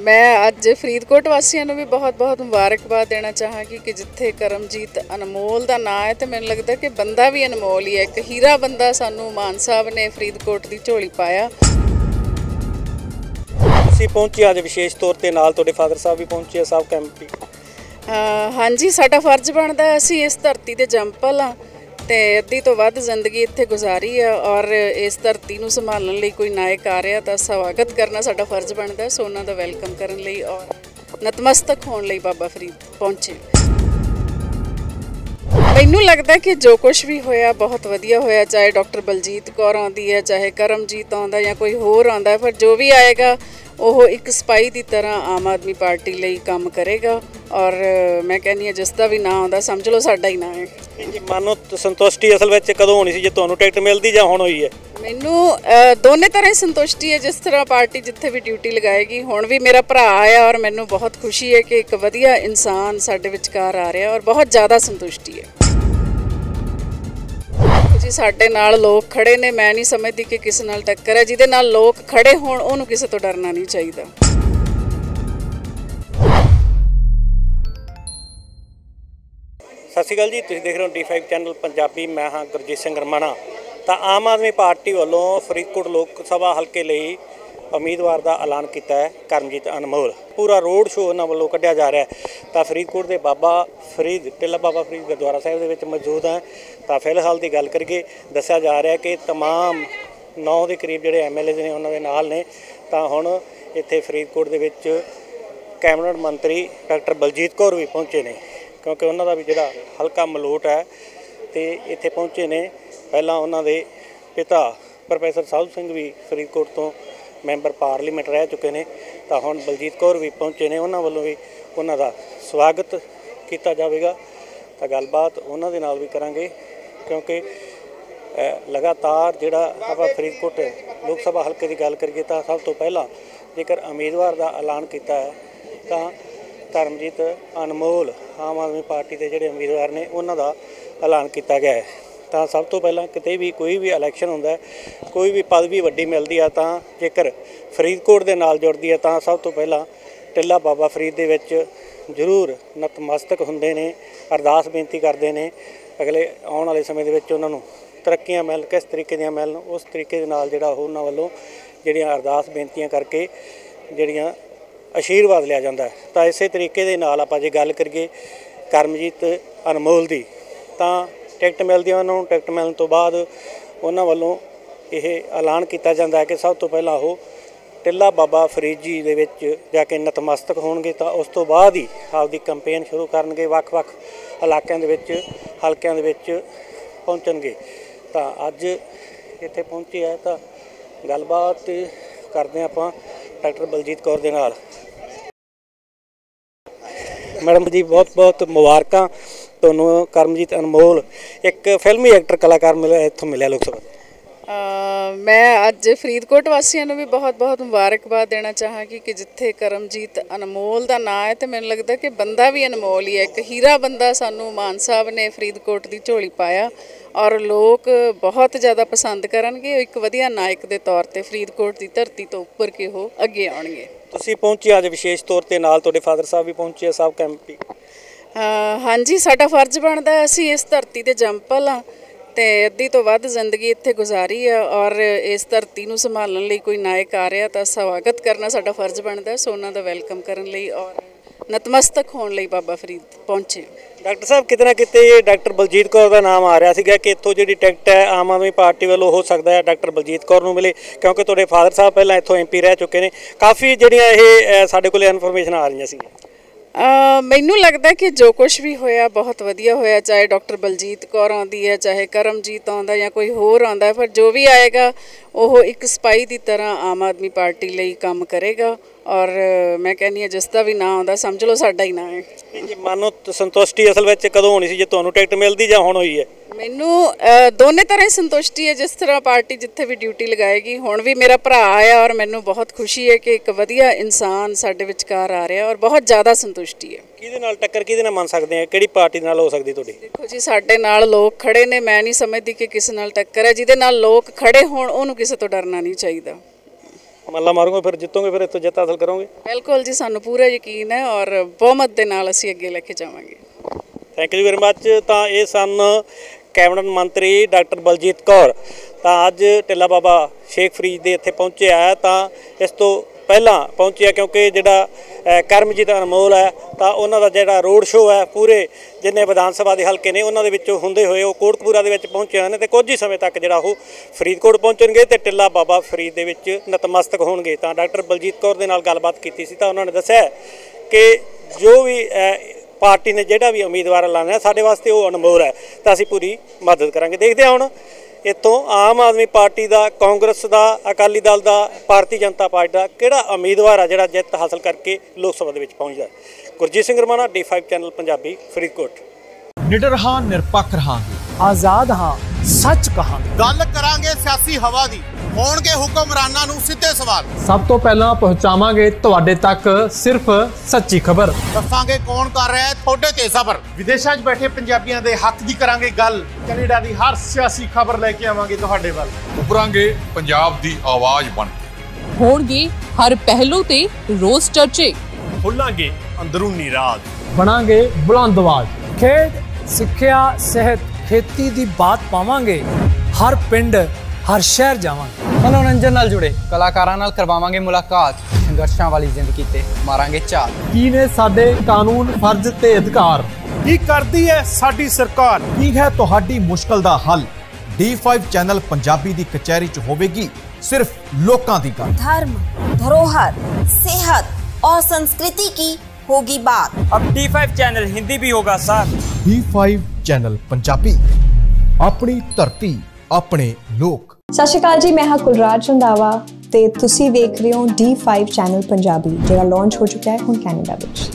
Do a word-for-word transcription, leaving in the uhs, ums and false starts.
मैं अज फरीदकोट वासियों को भी बहुत बहुत मुबारकबाद देना चाहांगी कि जिथे करमजीत अनमोल का नाम है तो मैंने लगता कि बंदा भी अनमोल ही है। एक हीरा बंदा सानू मान साहब ने फरीदकोट की झोली पाया। ਅਸੀਂ पहुंचे अज विशेष तौर पर नाल तुहाडे फादर साहब भी पहुंचे साहब कैंपी। हाँ जी, साडा फर्ज बनता है, असी इस धरती के जंपल हाँ तो अद्धी तो वध जिंदगी इत्थे गुजारी है और इस धरती नूं संभालण लई कोई नायक आ रहा तो स्वागत करना साडा फर्ज बनता है। सो उन्हां दा वैलकम करन लई और नतमस्तक होण लई बाबा फरीद पहुंचे। मैनूं लगदा कि जो कुछ भी होया बहुत वधिया होया, चाहे डॉक्टर बलजीत कौर आउंदी है, चाहे करमजीत आउंदा या कोई होर आउंदा है, पर जो भी आएगा वो एक सिपाही की तरह आम आदमी पार्टी लिए काम करेगा। और मैं कहनी जिस का भी नाम आता समझ लो साडा ही नाम है। जी मानो संतुष्टि असल में कदों होनी सी जे तुहानूं टिकट मिलती जां हुण होई है? मैनू दोनों तरह संतुष्टि है, जिस तरह पार्टी जिथे भी ड्यूटी लगाएगी। हुण भी मेरा भरा आया और मैनू बहुत खुशी है कि एक वधिया इंसान साडे विचकार आ रहा और बहुत ज़्यादा संतुष्टि है जी। साडे नाल लोग खड़े ने, मैं नहीं समझती कि किसी नाल टक्कर है। जिहदे नाल लोग खड़े होण उहनूं किसी तो डरना नहीं चाहिए। सत श्री अकाल जी, तुसीं देख रहे हो डी फाइव चैनल पंजाबी। मैं हाँ गुरजीत सिंह रमना। तो आम आदमी पार्टी वालों फरीदकोट लोक सभा हल्के लिए उम्मीदवार का ऐलान किया है करमजीत अनमोल। पूरा रोड शो उन्होंने वालों कढ़िया जा रहा है। तो फरीदकोट के बाबा फरीद टिल्ला बाबा फरीद गुरुद्वारा साहिब के मौजूद हैं। तो फिलहाल की गल करिए, दस्या जा रहा है कि तमाम नौ के करीब जोड़े एम एल ए ने उन्होंने नाल ने। तो हुण इत्थे फरीदकोट के विच कैबिनेट मंत्री डॉक्टर बलजीत कौर भी पहुँचे ने, क्योंकि उन्होंने भी जोड़ा हल्का मलोट है तो इत्थे पहुँचे ने। पहला उन्होंने पिता प्रोफैसर साधू सिंह भी फरीदकोट तो मैंबर पार्लीमेंट रह चुके हैं। तो हुण बलजीत कौर भी पहुँचे ने, उन्होंने वालों भी उन्हों का स्वागत किया जाएगा। तो गलबात उन्होंने नाल भी करांगे, क्योंकि लगातार जिहड़ा आपां फरीदकोट लोक सभा हल्के की गल करिए तो सब तो पहला जेकर उम्मीदवार का ऐलान किया है तो करमजीत अनमोल आम आदमी पार्टी के जोड़े उम्मीदवार ने उन्हों का ऐलान किया गया है। तो सब तो पहला किते भी कोई भी इलैक्शन होंदा है, कोई भी पदवी वड्डी मिलती है, तो जेकर फरीदकोट के नाल जुड़ती है तो सब तो पहला टिल्ला बाबा फरीद दे विच जरूर नतमस्तक हुंदे ने, अरदास बेनती करते हैं अगले आने वाले समय दे विच उन्होंने तरक्कियां मिल किस तरीके दी मिलन, उस तरीके दे नाल जिहड़ा उन्हां वल्लों जिहड़ियां अरदास बेनतियां करके जिहड़ियां आशीर्वाद लिया जाता है। तो इस तरीके दे नाल आपां जे गल करिए करमजीत अनमोल दी, तो टिकट मिलती है उन्होंने। टिकट मिलने तो बाद उन्होंने वालों यह ऐलान किया जाता है कि सब तो पहला वो टिल्ला बाबा फरीद जी दे विच जाके नतमस्तक होणगे। तो उस तो बाद ही आपकी कंपेन शुरू करनगे, वख-वख इलाकों दे विच हलकों दे विच पहुंचणगे। तो अज इत्थे पहुंचे है तो गलबात करते हैं आपां डॉक्टर बलजीत कौर दे नाल। मैडम जी बहुत बहुत मुबारकां तुहानूं। करमजीत अनमोल एक फिल्मी एक्टर कलाकार मिले इत्थों मिले लोक सभा। मैं अज फरीदकोट वासियों को भी बहुत बहुत मुबारकबाद देना चाहांगी कि जिथे करमजीत अनमोल का नाम है तो मैंने लगता कि बंदा भी अनमोल ही है। एक हीरा बंदा सानू मान साहब ने फरीदकोट की झोली पाया और लोग बहुत ज़्यादा पसंद करनगे। एक वधिया नायक के तौर पर फरीदकोट की धरती तो उपर के हो अगे आउणगे। तुसीं पहुंचे अज विशेष तौर पर नाल तुहाडे फादर साहब भी पहुंचे साहब कैंपी। हाँ जी, साडा फर्ज बनता है, असी इस धरती के जंपल हाँ तो अद्धी तो वध जिंदगी इत्थे गुजारी है और इस धरती नूं संभालण लई कोई नायक आ रहा तो स्वागत करना साडा फर्ज बनता है। सो उन्हां दा वैलकम करन लई और नतमस्तक होण लई बाबा फरीद पहुंचे। डॉक्टर साहब कितना किते डॉक्टर बलजीत कौर का नाम आ रहा सीगा कि इत्थों जिहड़ी टिकट है आम आदमी पार्टी वालों हो सकता है डॉक्टर बलजीत कौर नूं मिले, क्योंकि तुहाडे फादर साहब पहलां इत्थों एम पी रह चुके हैं। काफ़ी जिहड़ियां इह साडे कोल इनफॉर्मेशन आ रही सी। मैनू लगता कि जो कुछ भी होया बहुत वधिया होया, चाहे डॉक्टर बलजीत कौर आउंदी है, चाहे करमजीत आउंदा या कोई होर आउंदा है, पर जो भी आएगा वो एक सिपाही की तरह आम आदमी पार्टी लिए काम करेगा। और मैं कहनी जिस का भी नाम आता समझ लो साडा ही नाम है। जी मानो संतुष्टि असल में कदों होनी सी जे तुहानूं टिकट मिलती जां हुण होई है? मैनू दोनों तरह संतुष्टि है, जिस तरह पार्टी जिथे भी ड्यूटी लगाएगी। हुण भी मेरा भरा आया और मैनू बहुत खुशी है कि एक वधिया इंसान साडे विचकार आ रहा और बहुत ज़्यादा संतुष्टि है। किहदे नाल टक्कर किहदे नाल मन सकते हैं, किहड़ी पार्टी नाल हो सकदी तुहाडी? देखो जी, साडे नाल लोग खड़े ने, मैं नहीं समझती कि किसी नाल टक्कर है। जिहदे नाल लोग खड़े होण उहनूं किसी तो डरना नहीं चाहिए। ਮੱਲਾ ਮਾਰੋਗੇ ਫਿਰ ਜਿੱਤੋਗੇ, ਫਿਰ ਇੱਥੋਂ ਜਿੱਤ ਹਾਸਲ ਕਰੋਗੇ? ਬਿਲਕੁਲ ਜੀ, ਸਾਨੂੰ ਪੂਰਾ ਯਕੀਨ ਹੈ ਔਰ ਬਹੁਮਤ ਦੇ ਨਾਲ ਅਸੀਂ ਅੱਗੇ ਲੈ ਕੇ ਜਾਵਾਂਗੇ। Thank you very much. ਤਾਂ ਇਹ ਸਨ ਕੈਬਨਿਟ ਮੰਤਰੀ ਡਾਕਟਰ ਬਲਜੀਤ ਕੌਰ। ਤਾਂ ਅੱਜ ਟਿੱਲਾ ਬਾਬਾ ਸ਼ੇਖ ਫਰੀਦ ਦੇ ਇੱਥੇ ਪਹੁੰਚਿਆ ਹੈ, ਤਾਂ ਇਸ ਤੋਂ ਪਹਿਲਾਂ ਪਹੁੰਚਿਆ ਕਿਉਂਕਿ ਜਿਹੜਾ ਕਰਮਜੀਤ ਅਨਮੋਲ ਹੈ ਤਾਂ ਉਹਨਾਂ ਦਾ ਜਿਹੜਾ ਰੋਡ ਸ਼ੋਅ ਹੈ ਪੂਰੇ ਜਿੰਨੇ ਵਿਧਾਨ ਸਭਾ ਦੇ ਹਲਕੇ ਨੇ ਉਹਨਾਂ ਦੇ ਵਿੱਚੋਂ ਹੁੰਦੇ ਹੋਏ ਉਹ ਕੋਟਕਪੂਰਾ ਦੇ ਵਿੱਚ ਪਹੁੰਚੇ ਹਨ ਅਤੇ ਕੁਝ ਹੀ ਸਮੇਂ ਤੱਕ ਜਿਹੜਾ ਉਹ ਫਰੀਦਕੋਟ ਪਹੁੰਚਣਗੇ ਅਤੇ ਟਿੱਲਾ ਬਾਬਾ ਫਰੀਦ ਦੇ ਵਿੱਚ ਨਤਮਸਤਕ ਹੋਣਗੇ। ਤਾਂ ਡਾਕਟਰ ਬਲਜੀਤ ਕੌਰ ਦੇ ਨਾਲ ਗੱਲਬਾਤ ਕੀਤੀ ਸੀ ਤਾਂ ਉਹਨਾਂ ਨੇ ਦੱਸਿਆ ਕਿ ਜੋ ਵੀ ਪਾਰਟੀ ਨੇ ਜਿਹੜਾ ਵੀ ਉਮੀਦਵਾਰ ਐਲਾਨਿਆ ਸਾਡੇ ਵਾਸਤੇ ਉਹ ਅਨਮੋਲ ਹੈ ਤਾਂ ਅਸੀਂ ਪੂਰੀ ਮਦਦ ਕਰਾਂਗੇ। ਦੇਖਦੇ ਹਾਂ ਹੁਣ ਇੱਥੋਂ ਆਮ ਆਦਮੀ ਪਾਰਟੀ ਦਾ, ਕਾਂਗਰਸ ਦਾ, ਅਕਾਲੀ ਦਲ ਦਾ, ਭਾਰਤੀ ਜਨਤਾ ਪਾਰਟੀ ਦਾ ਕਿਹੜਾ ਉਮੀਦਵਾਰ ਆ ਜਿਹੜਾ ਜਿੱਤ ਹਾਸਲ ਕਰਕੇ ਲੋਕ ਸਭਾ ਦੇ ਵਿੱਚ ਪਹੁੰਚਦਾ। Gurjeet Singh Ramana, D five channel Punjabi, Faridkot. ਨਿਡਰ ਹਾਂ, ਨਿਰਪੱਖ ਰਹਾਂਗੇ, ਆਜ਼ਾਦ ਹਾਂ, ਸੱਚ ਕਹਾਂਗੇ। ਗੱਲ ਕਰਾਂਗੇ ਸਿਆਸੀ ਹਵਾ ਦੀ, ਹੋਣਗੇ ਹੁਕਮਰਾਨਾਂ ਨੂੰ ਸਿੱਧੇ ਸਵਾਲ। ਸਭ ਤੋਂ ਪਹਿਲਾਂ ਪਹੁੰਚਾਵਾਂਗੇ ਤੁਹਾਡੇ ਤੱਕ ਸਿਰਫ ਸੱਚੀ ਖਬਰ। ਦੱਸਾਂਗੇ ਕੌਣ ਕਰ ਰਿਹਾ ਹੈ ਤੁਹਾਡੇ ਤੇ ਸਬਰ। ਵਿਦੇਸ਼ਾਂ 'ਚ ਬੈਠੇ ਪੰਜਾਬੀਆਂ ਦੇ ਹੱਕ ਦੀ ਕਰਾਂਗੇ ਗੱਲ। ਕੈਨੇਡਾ ਦੀ ਹਰ ਸਿਆਸੀ ਖਬਰ ਲੈ ਕੇ ਆਵਾਂਗੇ ਤੁਹਾਡੇ ਵੱਲ। ਉਭਰਾਂਗੇ ਪੰਜਾਬ ਦੀ ਆਵਾਜ਼ ਬਣ ਕੇ। ਹੋਣਗੇ ਹਰ ਪਹਿਲੂ ਤੇ ਰੋਜ਼ ਚਰਚੇ। ਖੋਲਾਂਗੇ ਅੰਦਰੂਨੀ ਰਾਜ। ਬਣਾਂਗੇ ਬੁਲੰਦ ਆਵਾਜ਼। ਖੇਡ, ਸਿੱਖਿਆ, ਸਿਹਤ, ਖੇਤੀ ਦੀ ਬਾਤ ਪਾਵਾਂਗੇ। ਹਰ ਪਿੰਡ, ਹਰ ਸ਼ਹਿਰ ਜਾਵਾਂਗੇ। ਮਨੋਰੰਜਨ ਨਾਲ ਜੁੜੇ ਕਲਾਕਾਰਾਂ ਨਾਲ ਕਰਵਾਵਾਂਗੇ ਮੁਲਾਕਾਤ। ਸੰਘਰਸ਼ਾਂ ਵਾਲੀ ਜ਼ਿੰਦਗੀ ਤੇ ਮਾਰਾਂਗੇ ਝਾਤ। ਕੀ ਨੇ ਸਾਡੇ ਕਾਨੂੰਨ, ਫਰਜ਼ ਤੇ ਅਧਿਕਾਰ? ਕੀ ਕਰਦੀ ਹੈ ਸਾਡੀ ਸਰਕਾਰ? ਕੀ ਹੈ ਤੁਹਾਡੀ ਮੁਸ਼ਕਲ ਦਾ ਹੱਲ? ਡੀ ਫਾਈਵ ਚੈਨਲ ਪੰਜਾਬੀ ਦੀ ਕਚਹਿਰੀ 'ਚ ਹੋਵੇਗੀ सिर्फ लोकां दी गल। धर्म, धरोहर, सेहत और संस्कृति की होगी बात। अब डी फाइव चैनल हिंदी भी होगा sir. D five channel Punjabi, अपनी धरती, अपने लोक। सत श्री अकाल जी, मैं हाँ कुलराज रंधावा ते तुसी देख रहे हो डी फाइव चैनल पंजाबी, जो लॉन्च हो चुका है हुण कैनेडा विच।